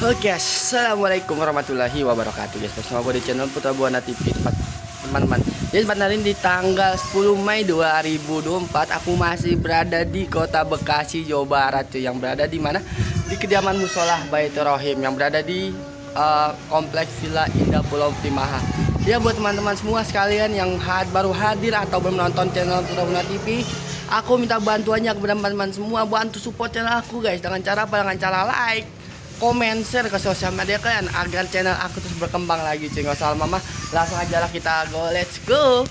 Oke, assalamualaikum warahmatullahi wabarakatuh guys. Bersama gue di channel Putra Buana TV teman-teman. Jadi hari ini di tanggal 10 Mei 2024 aku masih berada di Kota Bekasi, Jawa Barat cuy. Yang berada di mana? Di kediaman Musolah Baitur Rahim yang berada di kompleks Villa Indah Pulau Timaha. Ya buat teman-teman semua sekalian yang baru hadir atau belum menonton channel Putra Buana TV, aku minta bantuannya kepada teman-teman semua, bantu support channel aku guys dengan cara apa? Dengan cara like, komen, share ke sosial media kalian agar channel aku terus berkembang lagi cuy. Gak usah lama-lama, langsung aja lah kita go, let's go.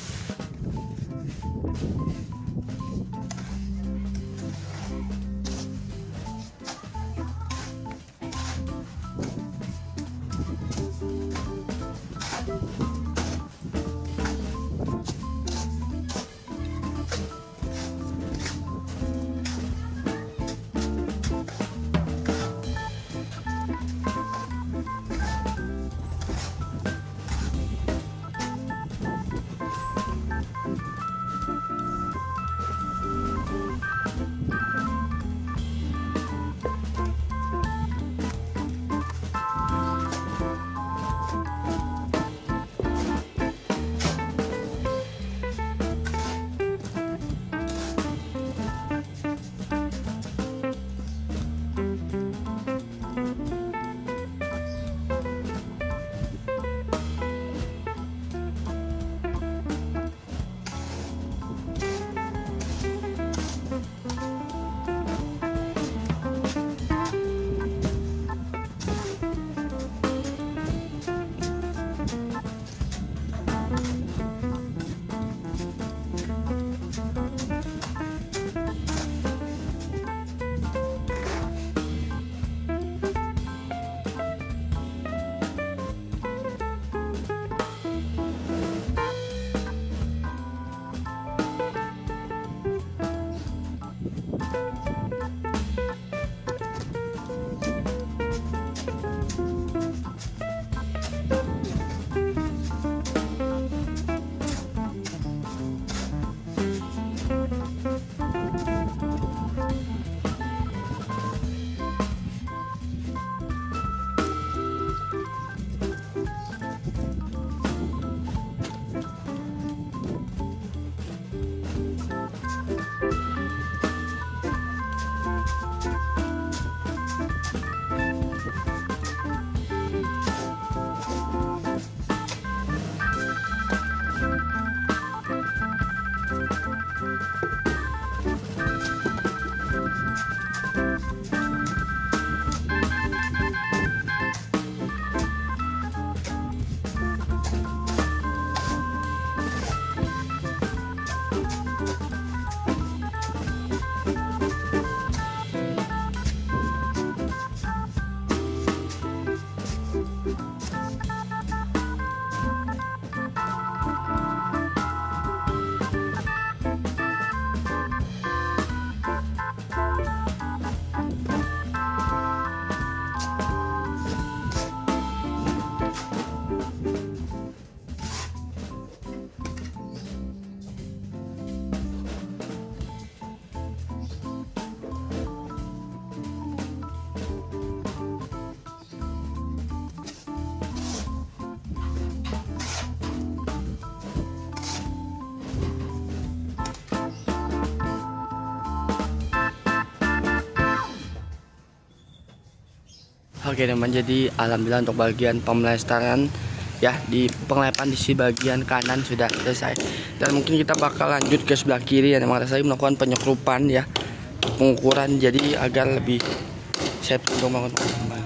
Oke teman, jadi alhamdulillah untuk bagian pemlestaran ya di pengelapan di sisi bagian kanan sudah selesai, dan mungkin kita bakal lanjut ke sebelah kiri ya teman-teman. Saya melakukan penyekrupan ya, pengukuran jadi agar lebih safe untuk melakukan.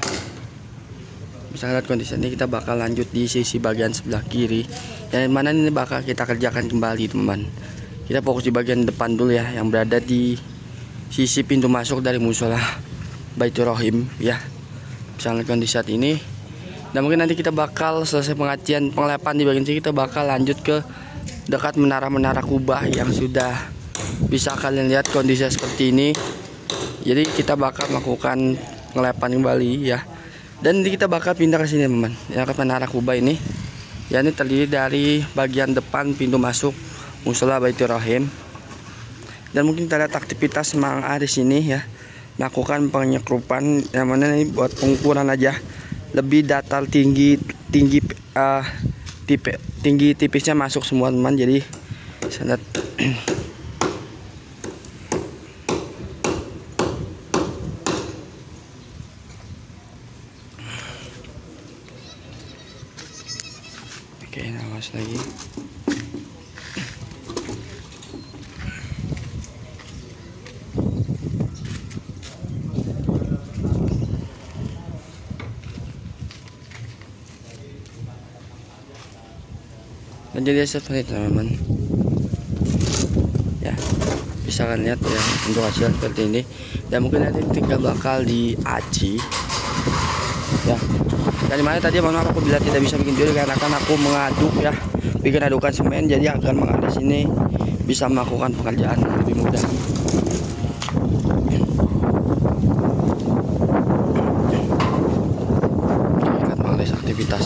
Misalnya lihat kondisi ini, kita bakal lanjut di sisi bagian sebelah kiri dan mana ini bakal kita kerjakan kembali teman-teman. Kita fokus di bagian depan dulu ya, yang berada di sisi pintu masuk dari Musolah Baitur Rahim ya. Misalnya kondisi saat ini, dan mungkin nanti kita bakal selesai pengajian pengelapan di bagian sini, kita bakal lanjut ke dekat menara-menara kubah yang sudah bisa kalian lihat kondisinya seperti ini. Jadi kita bakal melakukan pengelapan kembali ya, dan nanti kita bakal pindah ke sini teman, ya ke menara kubah ini. Ya ini terdiri dari bagian depan pintu masuk Musolah Baitur Rahim. Dan mungkin kita lihat aktivitas Mang A di sini ya. melakukan penyekrupan yang mana ini buat pengukuran aja, lebih datar tinggi tipisnya masuk semua teman, jadi sangat oke, awas lagi. Dan jadi seperti itu teman-teman ya, bisa kan lihat ya untuk hasil seperti ini, dan mungkin nanti tinggal bakal diaci ya. Dan dimana tadi mohon maaf apabila tidak bisa bikin video karena kan aku mengaduk ya, bikin adukan semen, jadi agar mengadas ini bisa melakukan pekerjaan lebih mudah. Oke, akan mengadas aktivitas.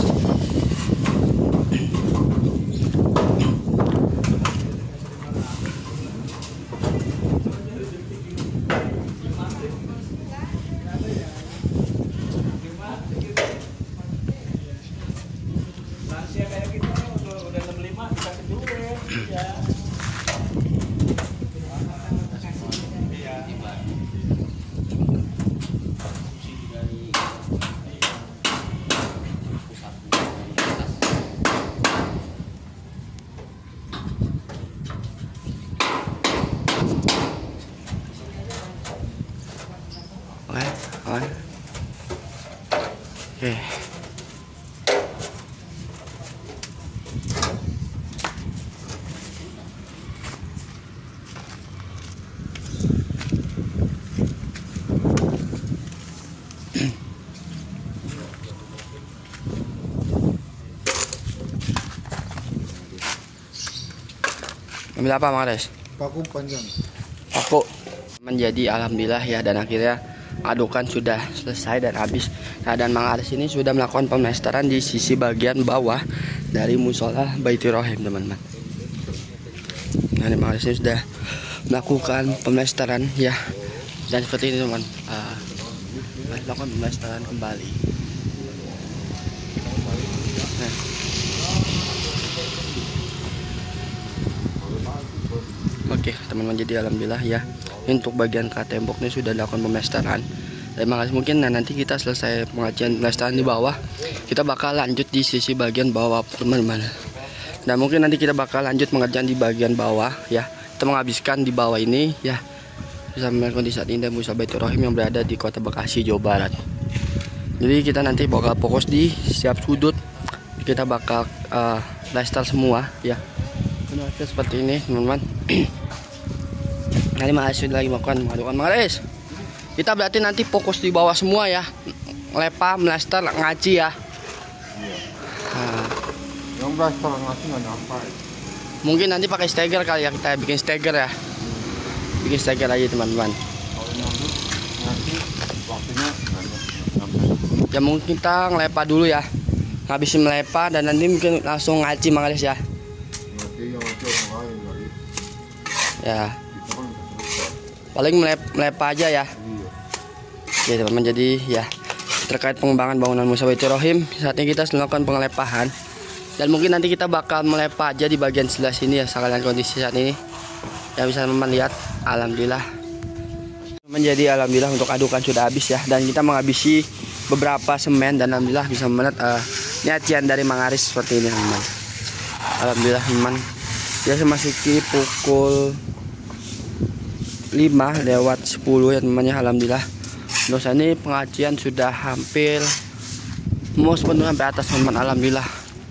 Oke. Ambil apa Mang Ades? Paku panjang. Paku. Menjadi alhamdulillah ya, dan akhirnya adukan sudah selesai dan habis. Nah, dan Mang Ades ini sudah melakukan pemlesteran di sisi bagian bawah dari musola Baitur Rahim teman-teman. Nah, Mang Ades ini sudah melakukan pemlesteran ya, dan seperti ini teman, melakukan pemlesteran kembali. Nah. Oke teman-teman, jadi alhamdulillah ya, untuk bagian kat tembok ini sudah dilakukan pemlesteran. Terima kasih. Mungkin nanti kita selesai pengajian pemlesteran di bawah, kita bakal lanjut di sisi bagian bawah teman-teman. Dan mungkin nanti kita bakal lanjut pengerjaan di bagian bawah ya. Kita menghabiskan di bawah ini ya, bisa melakukan di saat indah musola Baitur Rahim yang berada di Kota Bekasi, Jawa Barat. Jadi kita nanti bakal fokus di setiap sudut, kita bakal plester semua ya. Seperti ini teman-teman. Nanti Mang Ades sudah lagi melakukan Mang Ades, kita berarti nanti fokus di bawah semua ya, lepa, mlester, ngaci ya. Iya. Nah. Yang mlester ngaci nggak nyampe. Mungkin nanti pakai steger kali ya, kita bikin steger ya. Bikin steger aja teman-teman. Kalau ngaci waktunya ya mungkin kita ngelepa dulu ya, ngabisin melepa dan nanti mungkin langsung ngaci Mang Ades ya. Ya paling melepa aja ya. Oke teman-teman, jadi ya terkait pengembangan bangunan musola Baitur Rahim, saat ini kita melakukan pengelepahan, dan mungkin nanti kita bakal melepa aja di bagian sebelah sini ya. Sekalian kondisi saat ini yang bisa teman-teman lihat, alhamdulillah menjadi alhamdulillah untuk adukan sudah habis ya, dan kita menghabisi beberapa semen, dan alhamdulillah bisa melihat nyacian dari Mang Ades seperti ini teman-teman. Alhamdulillah teman, ya memasuki pukul 5 lewat 10 ya temannya. Alhamdulillah untuk saat ini pengajian sudah hampir mau sepenuhnya sampai atas teman. Alhamdulillah.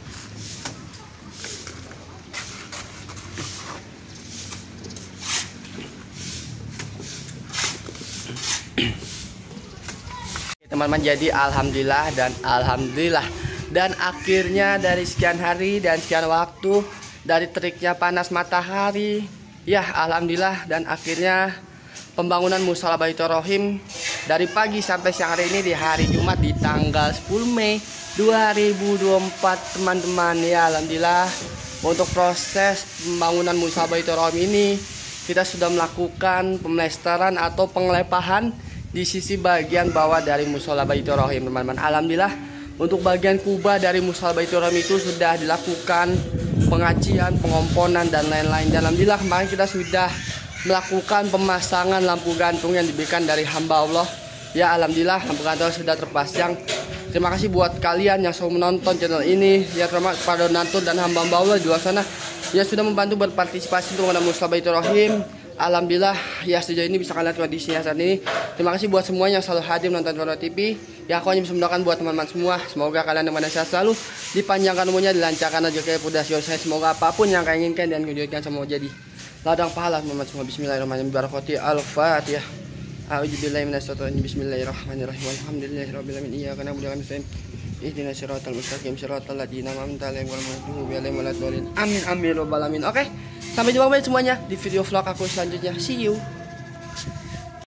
Teman-teman, jadi alhamdulillah dan akhirnya dari sekian hari dan sekian waktu, dari teriknya panas matahari ya, alhamdulillah, dan akhirnya pembangunan musola Baitur Rahim dari pagi sampai siang hari ini di hari Jumat di tanggal 10 Mei 2024 teman-teman ya. Alhamdulillah untuk proses pembangunan musola Baitur Rahim ini kita sudah melakukan pemlesteran atau pengelepahan di sisi bagian bawah dari musola Baitur Rahim, teman-teman. Alhamdulillah untuk bagian kubah dari musola Baitur Rahim itu sudah dilakukan pengacian, pengomponan dan lain-lain. Dan alhamdulillah kemarin kita sudah melakukan pemasangan lampu gantung yang diberikan dari hamba Allah. Ya alhamdulillah lampu gantung sudah terpasang. Terima kasih buat kalian yang selalu menonton channel ini. Ya terima kasih pada nonton dan hamba-hamba Allah di luar sana yang sudah membantu berpartisipasi untuk menambah musola Baitur Rahim. Alhamdulillah ya sejauh ini bisa kalian lihat kondisinya saat ini. Terima kasih buat semuanya yang selalu hadir menonton Rono TV. Ya aku hanya bisa mendoakan buat teman-teman semua, semoga kalian yang sehat selalu, dipanjangkan umurnya, dilancarkan rezeki, pudasio saya. Semoga apapun yang kalian inginkan dan kejadian semua jadi ladang pahala teman-teman semua. Bismillahirrahmanirrahim. Barakati al-Fatihah. A'udzubillahi minasyaitonir rajim. Bismillahirrahmanirrahim. Alhamdulillahirabbil alamin. Iyyaka na'budu wa iyyaka nasta'in. Ihdinas siratal mustaqim siratal ladzina an'amta 'alaihim ghairil maghdubi 'alaihim waladdallin. Amin amin rabbal alamin. Oke. Sampai jumpa semuanya di video vlog aku selanjutnya. See you.